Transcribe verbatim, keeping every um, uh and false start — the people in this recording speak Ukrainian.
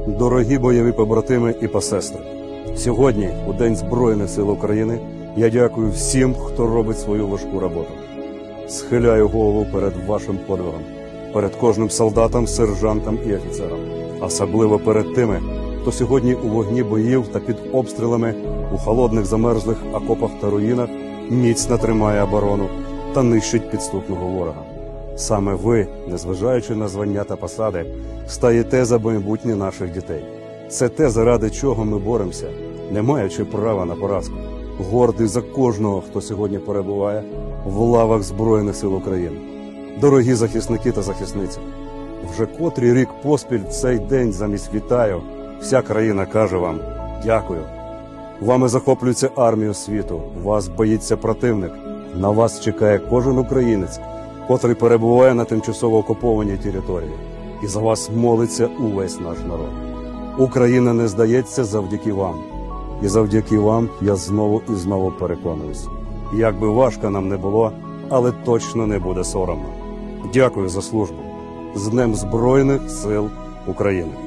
Дорогі бойові побратими і посестри, сьогодні, у День Збройних сил України, я дякую всім, хто робить свою важку роботу. Схиляю голову перед вашим подвигом, перед кожним солдатом, сержантом і офіцером. Особливо перед тими, хто сьогодні у вогні боїв та під обстрілами у холодних замерзлих окопах та руїнах міцно тримає оборону та нищить підступного ворога. Саме ви, незважаючи на звання та посади, стаєте за майбутнє наших дітей. Це те, заради чого ми боремося, не маючи права на поразку. Гордий за кожного, хто сьогодні перебуває в лавах Збройних сил України. Дорогі захисники та захисниці, вже котрий рік поспіль цей день замість «вітаю» вся країна каже вам «дякую». Вами захоплюється армія світу, вас боїться противник, на вас чекає кожен українець, котрий перебуває на тимчасово окупованій території. І за вас молиться увесь наш народ. Україна не здається завдяки вам. І завдяки вам я знову і знову переконуюсь. Як би важко нам не було, але точно не буде соромно. Дякую за службу. З Днем Збройних сил України!